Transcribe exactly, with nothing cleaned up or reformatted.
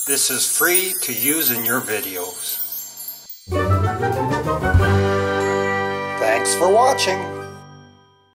This is free to use in your videos. Thanks for watching.